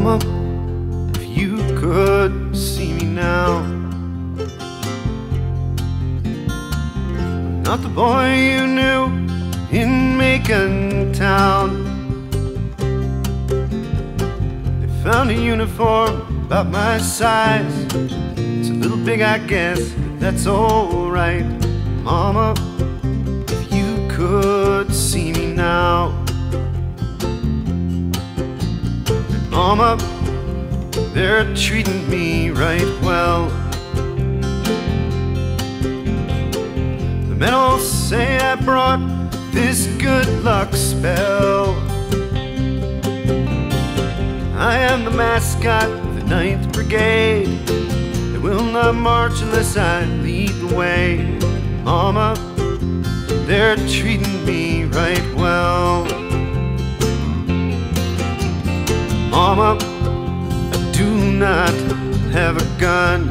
Mama, if you could see me now, I'm not the boy you knew in Macon town. They found a uniform about my size. It's a little big, I guess, but that's alright. Mama, if you could see me now. Mama, they're treating me right well. The men all say I brought this good luck spell. I am the mascot of the 9th Brigade. They will not march unless I lead the way. Mama, they're treating me right well. Mama, I do not have a gun.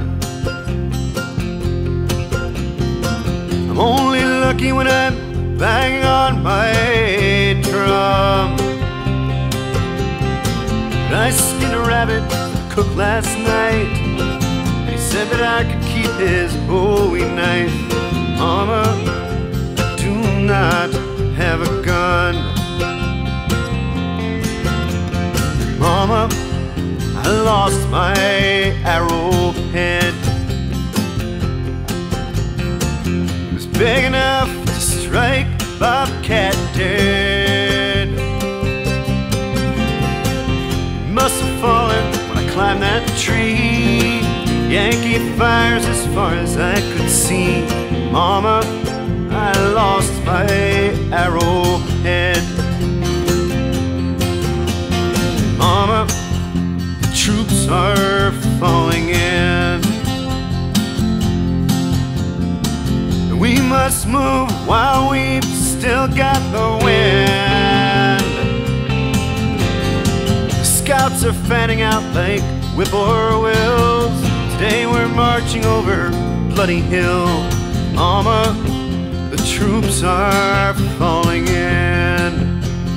I'm only lucky when I'm banging on my drum. I skinned a rabbit cooked last night. He said that I could keep his Bowie knife. Mama, I do not have a gun. Mama, I lost my Arrowhead. It was big enough to strike Bobcat dead. It must have fallen when I climbed that tree. Yankee fires as far as I could see. Mama, I lost my Arrowhead. Mama, the troops are falling in. We must move while we've still got the wind. The scouts are fanning out like whippoorwills. Today we're marching over Bloody Hill. Mama, the troops are falling in.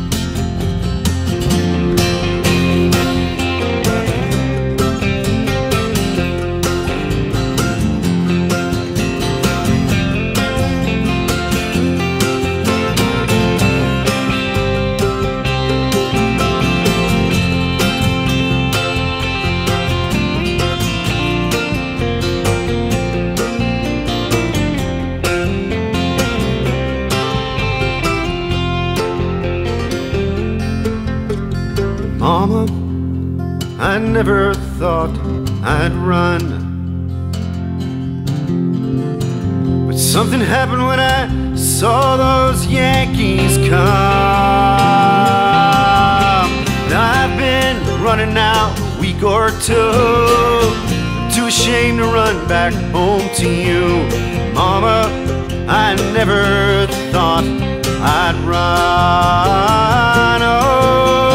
Mama, I never thought I'd run, but something happened when I saw those Yankees come. Now I've been running now a week or two. I'm too ashamed to run back home to you. Mama, I never thought I'd run. Oh,